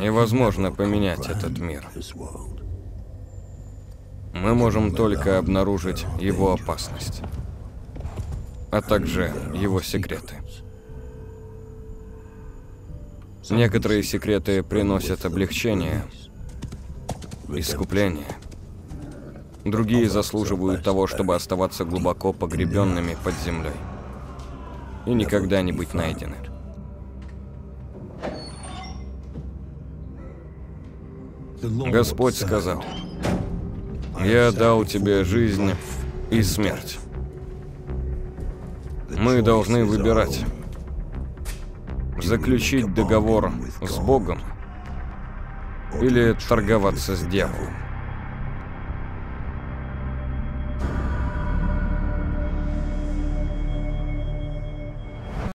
Невозможно поменять этот мир. Мы можем только обнаружить его опасность, а также его секреты. Некоторые секреты приносят облегчение, искупление. Другие заслуживают того, чтобы оставаться глубоко погребенными под землей и никогда не быть найдены. Господь сказал: «Я дал тебе жизнь и смерть». Мы должны выбирать: заключить договор с Богом или торговаться с дьяволом.